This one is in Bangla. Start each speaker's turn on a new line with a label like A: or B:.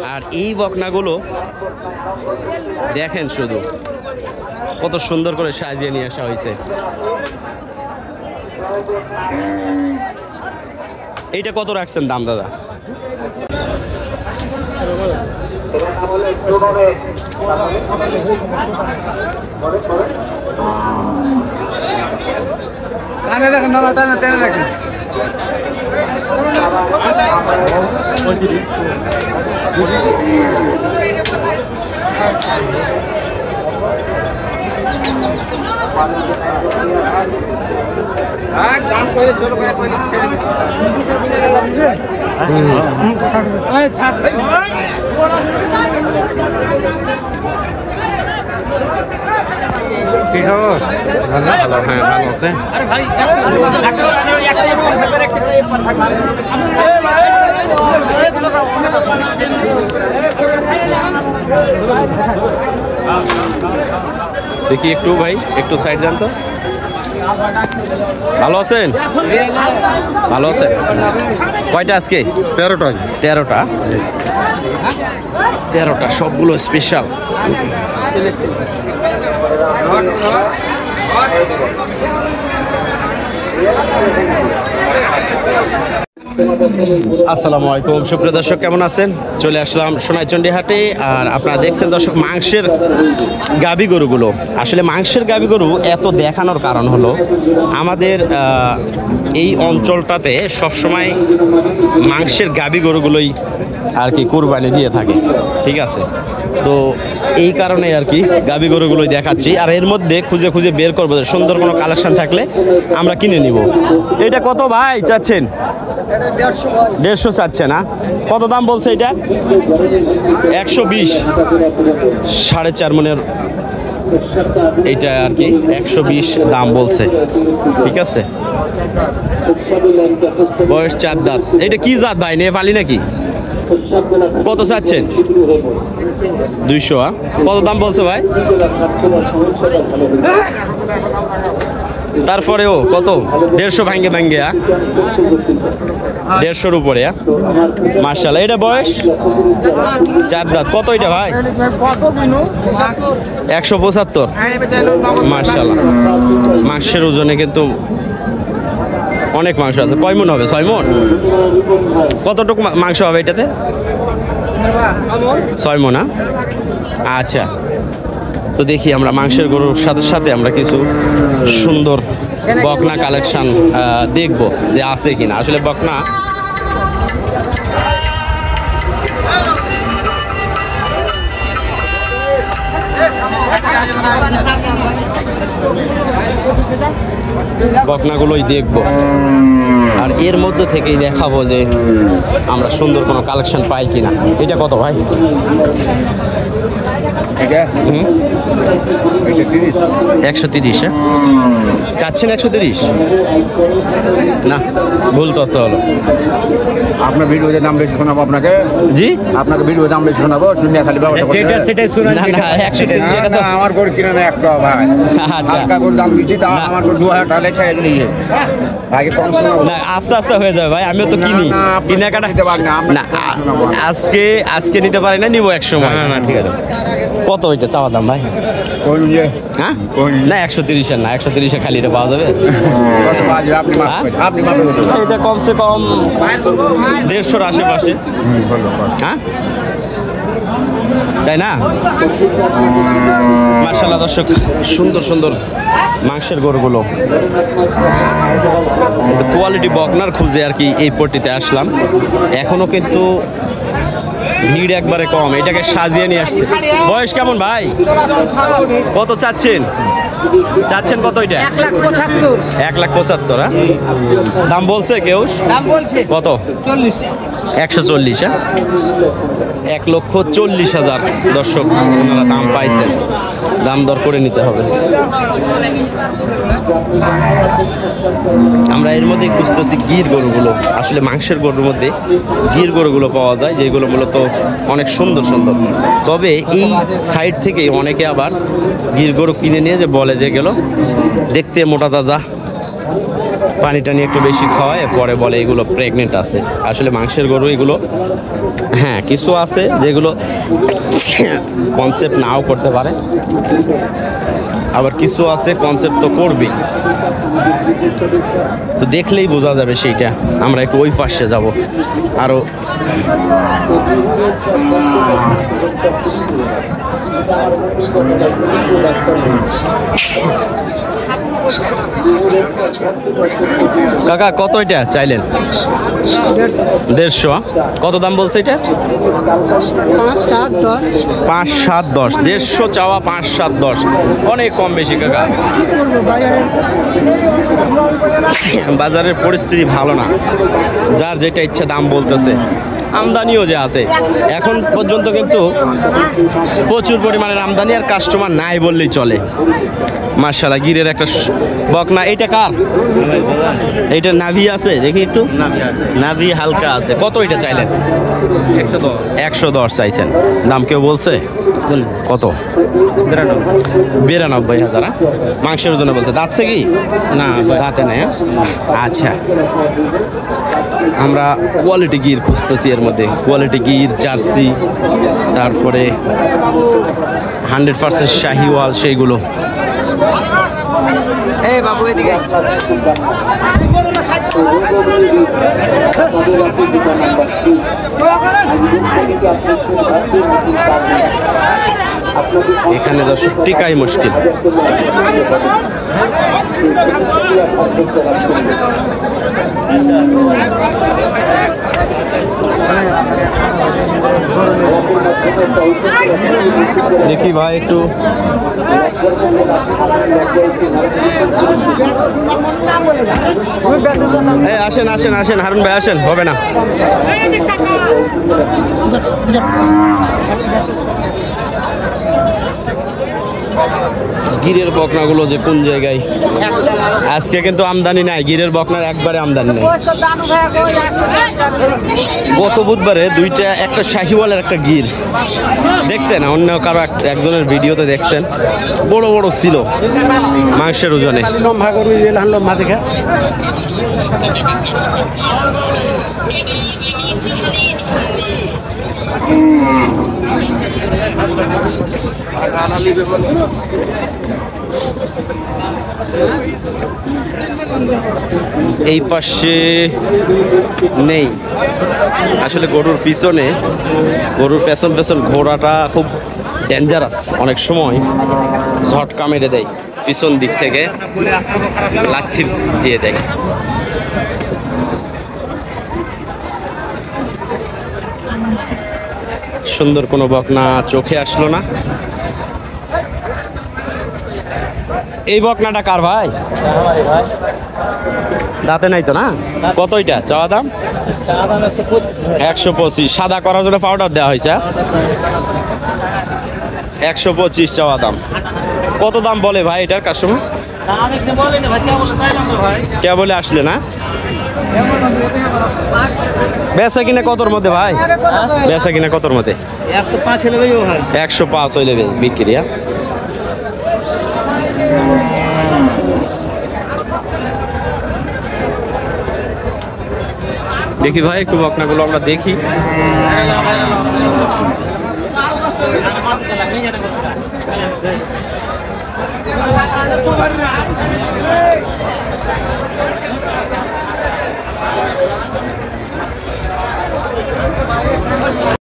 A: আর এই বকনাগুলো দেখেন শুধু কত সুন্দর করে সাজিয়ে নিয়ে আসা হয়েছে। এইটা কত রাখছেন দাম দাদা?
B: দেখেন দেখেন দাম করে ছোট করে কি খবর? ভালো ভালো, হ্যাঁ ভালো আছে।
A: দেখি একটু ভাই, একটু সাইড যান তো। ভালো আছেন? ভালো আছেন। কয়টা আজকে?
C: 13টা।
A: 13টা 13টা, সবগুলো স্পেশাল। আসসালামু আলাইকুম সুপ্রিয় দর্শক, কেমন আছেন? চলে আসলাম সোনাইচন্ডী হাটে। আর আপনারা দেখছেন দর্শক মাংসের গাভী গরুগুলো। আসলে মাংসের গাভী গরু এত দেখানোর কারণ হলো আমাদের এই অঞ্চলটাতে সবসময় মাংসের গাভী গরুগুলোই আর কি কুরবানি দিয়ে থাকে, ঠিক আছে? তো এই কারণে আর কি গাভী গরুগুলোই দেখাচ্ছি। আর এর মধ্যে খুঁজে খুঁজে বের করবো সুন্দর কোনো কালেকশন থাকলে আমরা কিনে নিব। এটা কত ভাই চাচ্ছেন? 150 চাচ্ছে না? কত দাম বলছে এটা? 120, 4.5 মনের এইটা আর কি 120 দাম বলছে, ঠিক আছে? বয়স 4 দাঁত। এটা কি জাত ভাই, নেপালি নাকি? কত চাচ্ছেন? 200। কত দাম বলছে ভাই? তারপরেও কত? 150 ভাঙ্গে 150-র উপরে। মাশাআল্লাহ। এটা বয়স 4 দাঁত। কত এটা ভাই? 175। মাশাআল্লাহ। মাংসের ওজনে কিন্তু অনেক মাংস আছে। কয় মণ হবে? 6 মণ। কতটুকু মাংস হবে এটাতে? 6 মণ। আচ্ছা, তো দেখি আমরা মাংসের গরুর সাথে সাথে আমরা কিছু সুন্দর বকনা কালেকশন দেখব যে আছে কিনা। আসলে বকনা বকনাগুলোই দেখব, আর এর মধ্যে থেকেই দেখাবো যে আমরা সুন্দর কোনো কালেকশন পাই কিনা। এটা কত ভাই? 130। চাচ্ছেন 130? না, ভুল তথ্য হলো।
B: আপনার ভিডিওতে দাম বেশি শোনাবো আপনাকে।
A: জি,
B: আপনাকে ভিডিও দাম বেশি শোনাবো, শুনে খালি যেটা সেটাই শোনান।
A: না না, 130 টাকা তো
B: আমার করে কিনে না একটা ভাই।
A: আচ্ছা,
B: টাকা করে দাম দিচ্ছি, তা আমার করে 2000 টাকা ছেড়ে নিয়ে আগে কম শোনাবো
A: না, আস্তে আস্তে হয়ে যাবে ভাই। আমিও তো কিনি, কেনাকাটা না। আজকে নিতে পারি না, নিবো এক সময়। না ঠিক আছে। কত হইতে চাওয়া দাম ভাই? হ্যাঁ না, 130 না, 130 খালি এটা পাওয়া যাবে? এটা কমসে কম 150-র আশেপাশে। হ্যাঁ, তাই না? মাশাআল্লাহ দর্শক, সুন্দর সুন্দর মাংসের গরুগুলো। কোয়ালিটি বকনার খুঁজে আর কি এই পট্টিতে আসলাম। এখনো কিন্তু ভিড় একবারে কম, এটাকে সাজিয়ে নিয়ে আসছে। বয়স কেমন ভাই? কত চাচ্ছেন? কত? এটা 1,75,000। দাম বলছে কেউ? কত? 140। 1,40,000 দর্শক ওনারা দাম পাইছেন। দাম দর করে নিতে হবে। আমরা এর মধ্যে খুঁজতেছি গির গরুগুলো। আসলে মাংসের গরুর মধ্যে গির গরুগুলো পাওয়া যায়, যেগুলো মূলত অনেক সুন্দর সুন্দর। তবে এই সাইড থেকেই অনেকে আবার গির গরু কিনে নিয়ে যে বলে যে গেল দেখতে মোটা তাজা, পানি টানি একটু বেশি খাওয়ায়, পরে বলে এগুলো প্রেগনেন্ট আছে। আসলে মাংসের গরু এগুলো, হ্যাঁ কিছু আছে যেগুলো কনসেপ্ট নাও করতে পারে, আবার কিছু আছে কনসেপ্ট তো করবে। তো দেখলেই বোঝা যাবে সেইটা। আমরা একটু ওই পাশে যাব আরো। কাকা কত এটা চাইলেন? 150। কত দাম বলছে এটা? 5, 7, 10। 150 চাওয়া, 5, 7, 10, অনেক কম বেশি কাকা। বাজারের পরিস্থিতি ভালো না, যার যেটা ইচ্ছা দাম বলতেছে। আমদানিও যে আছে এখন পর্যন্ত, কিন্তু প্রচুর পরিমাণের আমদানি, আর কাস্টমার নাই বললেই চলে। মাশাআল্লাহ, গিরের একটা বকনা। এইটা কার? এইটা নাভি আছে, দেখি একটু। নাভি হালকা আছে। কত এটা চাইলেন? 110 চাইছেন। দাম কেউ বলছে কত? 92,000। মাংসের জন্য বলছে। দাঁতছে কি? না, দাঁতে নেই। আচ্ছা, আমরা কোয়ালিটি গির খুঁজতেছি, এর মধ্যে কোয়ালিটি গির, জার্সি, তারপরে 100% শাহিওয়াল, সেইগুলো।
C: এই বাবু এদিকে
A: এখানে দর্শক টিকাই মুশকিল। দেখি ভাই একটু। আসেন আসেন আসেন হারুন ভাই, আসেন, হবে না। গিরের বকনাগুলো যে কোন জায়গায়, আজকে কিন্তু আমদানি নাই গিরের বকনার, একবারে আমদানি নাই। গত বুধবারে দুইটা, একটা শাহিওয়ালের একটা গির দেখছেন, অন্য কারো একজনের ভিডিওতে দেখছেন, বড় বড় ছিল মাংসের ওজনে। এই পাশে নেই আসলে। গরুর পিছনে, গরুর পেছন পেছন ঘোড়াটা খুব ডেঞ্জারাস, অনেক সময় ঝটকা মেরে দেয় পিছন দিক থেকে, লাথি দিয়ে দেয়। সুন্দর কোনো বকনা চোখে আসলো না। এই বকনাটা কার ভাই? দাঁতে নাই তো না? কত এটা চাওয়া দাম? 125। সাদা করার জন্য পাউডার দেওয়া হয়েছে। 125 চাওয়া দাম। কত দাম বলে ভাই এটার কাস্টমার? কে বলে আসলে না? বেচা কিনা কতর মধ্যে ভাই? বেচা কিনা কতর মধ্যে? 105 হইলে বিক্রি। দেখি ভাই একটু বকনাগুলো আমরা দেখি।